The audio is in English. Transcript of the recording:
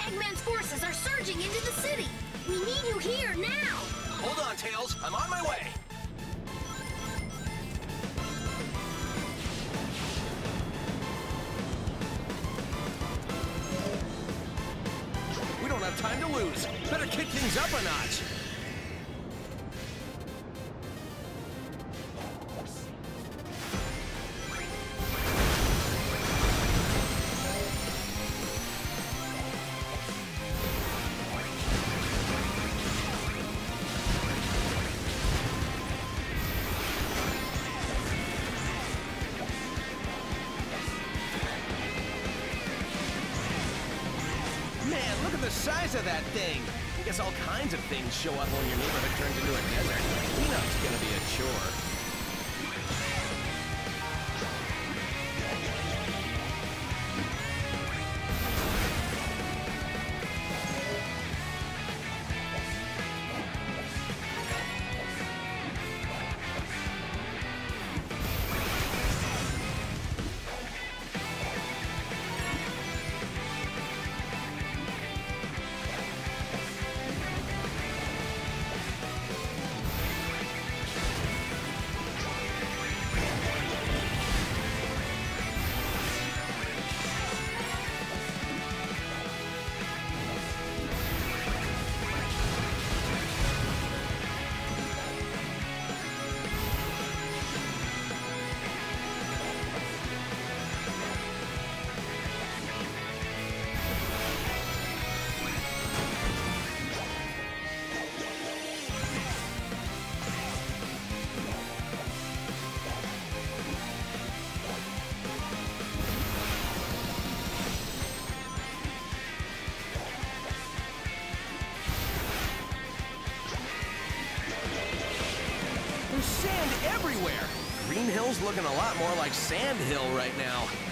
Eggman's forces are surging into the city! We need you here, now! Hold on, Tails. I'm on my way. We don't have time to lose. Better kick things up a notch. Man, look at the size of that thing! I guess all kinds of things show up when your neighborhood turns into a desert. Cleanup's gonna be a chore. There's sand everywhere! Green Hill's looking a lot more like Sand Hill right now.